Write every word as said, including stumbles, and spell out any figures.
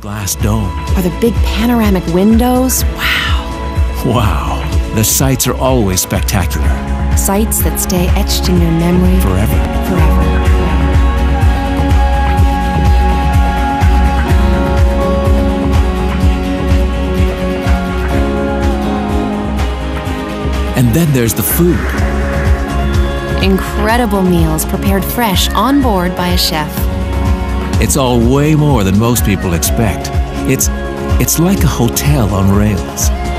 glass dome. Or the big panoramic windows. Wow. Wow. The sights are always spectacular. Sights that stay etched in your memory. Forever. Forever. And then there's the food. Incredible meals prepared fresh on board by a chef. It's all way more than most people expect. It's, it's like a hotel on rails.